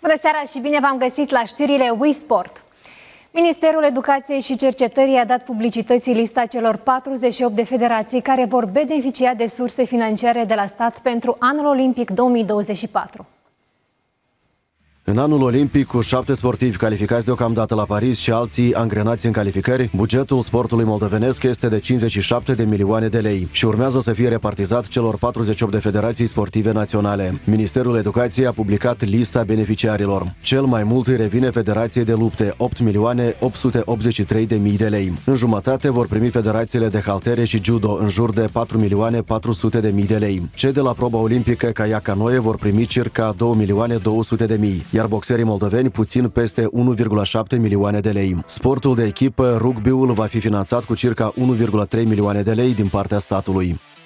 Bună seara și bine v-am găsit la știrile WeSport. Ministerul Educației și Cercetării a dat publicității lista celor 48 de federații care vor beneficia de surse financiare de la stat pentru anul olimpic 2024. În anul olimpic, cu 7 sportivi calificați deocamdată la Paris și alții angrenați în calificări, bugetul sportului moldovenesc este de 57 de milioane de lei și urmează să fie repartizat celor 48 de federații sportive naționale. Ministerul Educației a publicat lista beneficiarilor. Cel mai mult îi revine Federației de Lupte, 8.883.000 de lei. În jumătate vor primi federațiile de haltere și judo, în jur de 4.400.000 de lei. Cei de la proba olimpică caiac canoe vor primi circa 2.200.000, iar boxerii moldoveni puțin peste 1,7 milioane de lei. Sportul de echipă, rugbiul, va fi finanțat cu circa 1,3 milioane de lei din partea statului.